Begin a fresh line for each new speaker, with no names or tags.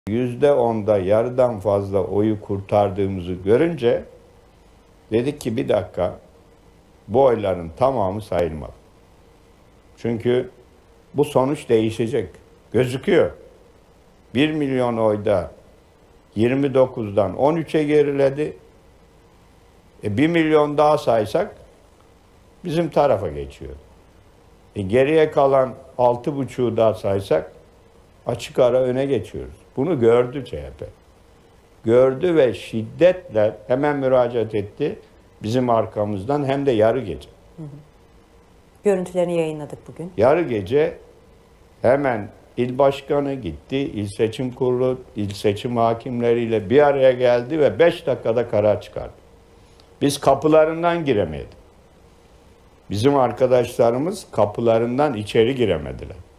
%10'da yarıdan fazla oyu kurtardığımızı görünce dedik ki bir dakika, bu oyların tamamı sayılmalı. Çünkü bu sonuç değişecek. Gözüküyor. 1 milyon oyda 29'dan 13'e geriledi. 1 milyon daha saysak bizim tarafa geçiyor. Geriye kalan 6,5'u daha saysak açık ara öne geçiyoruz. Bunu gördü CHP. Gördü ve şiddetle hemen müracaat etti. Bizim arkamızdan, hem de yarı gece.
Görüntülerini yayınladık bugün.
Yarı gece hemen il başkanı gitti, il seçim kurulu, il seçim hakimleriyle bir araya geldi ve 5 dakikada karar çıkardı. Biz kapılarından giremedik. Bizim arkadaşlarımız kapılarından içeri giremediler.